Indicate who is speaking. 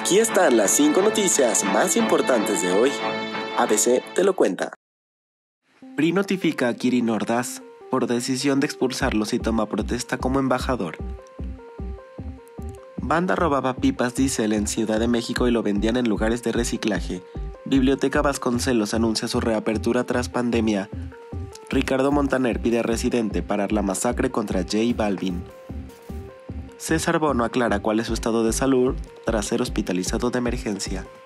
Speaker 1: Aquí están las 5 noticias más importantes de hoy. ABC te lo cuenta. PRI notifica a Kirin Ordaz por decisión de expulsarlo si toma protesta como embajador. Banda robaba pipas diésel en Ciudad de México y lo vendían en lugares de reciclaje. Biblioteca Vasconcelos anuncia su reapertura tras pandemia. Ricardo Montaner pide a Residente parar la masacre contra J Balvin. César Bono aclara cuál es su estado de salud tras ser hospitalizado de emergencia.